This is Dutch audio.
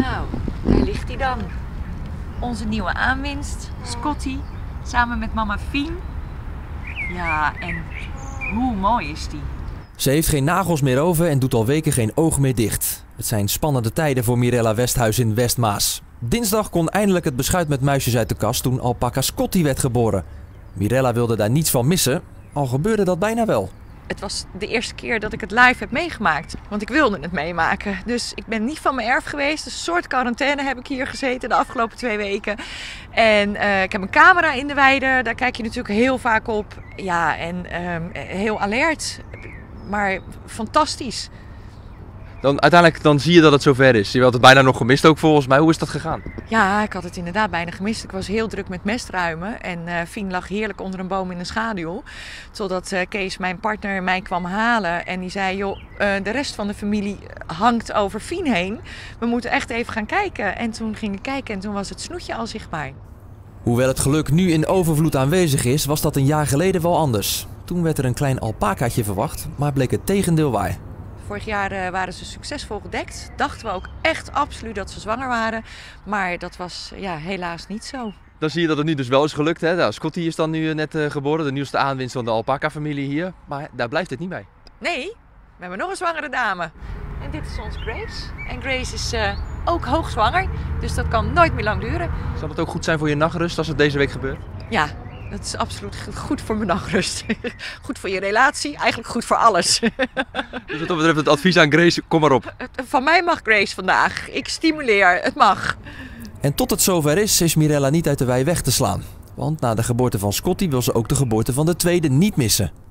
Nou, daar ligt hij dan. Onze nieuwe aanwinst, Scotty, samen met mama Fien. Ja, en hoe mooi is die? Ze heeft geen nagels meer over en doet al weken geen oog meer dicht. Het zijn spannende tijden voor Mirella Westhuis in Westmaas. Dinsdag kon eindelijk het beschuit met muisjes uit de kast toen alpaca Scotty werd geboren. Mirella wilde daar niets van missen, al gebeurde dat bijna wel. Het was de eerste keer dat ik het live heb meegemaakt. Want ik wilde het meemaken. Dus ik ben niet van mijn erf geweest. Dus een soort quarantaine heb ik hier gezeten de afgelopen 2 weken. En ik heb een camera in de weide. Daar kijk je natuurlijk heel vaak op. Ja, en heel alert. Maar fantastisch. Uiteindelijk zie je dat het zover is. Je had het bijna nog gemist ook volgens mij. Hoe is dat gegaan? Ja, ik had het inderdaad bijna gemist. Ik was heel druk met mestruimen. En Fien lag heerlijk onder een boom in de schaduw. Totdat Kees, mijn partner, mij kwam halen. En die zei, joh, de rest van de familie hangt over Fien heen. We moeten echt even gaan kijken. En toen ging ik kijken en toen was het snoetje al zichtbaar. Hoewel het geluk nu in overvloed aanwezig is, was dat een jaar geleden wel anders. Toen werd er een klein alpacaatje verwacht, maar bleek het tegendeel waar. Vorig jaar waren ze succesvol gedekt. Dachten we ook echt absoluut dat ze zwanger waren. Maar dat was helaas niet zo. Dan zie je dat het nu dus wel is gelukt. Hè? Nou, Scotty is dan nu net geboren, de nieuwste aanwinst van de alpaca-familie hier. Maar daar blijft het niet bij. Nee, we hebben nog een zwangere dame. En dit is ons Grace. En Grace is ook hoogzwanger, dus dat kan nooit meer lang duren. Zal het ook goed zijn voor je nachtrust als het deze week gebeurt? Ja, dat is absoluut goed voor mijn nachtrust. Goed voor je relatie, eigenlijk goed voor alles. Dus wat dat betreft het advies aan Grace, kom maar op. Van mij mag Grace vandaag. Ik stimuleer, het mag. En tot het zover is Mirella niet uit de wei weg te slaan. Want na de geboorte van Scotty wil ze ook de geboorte van de tweede niet missen.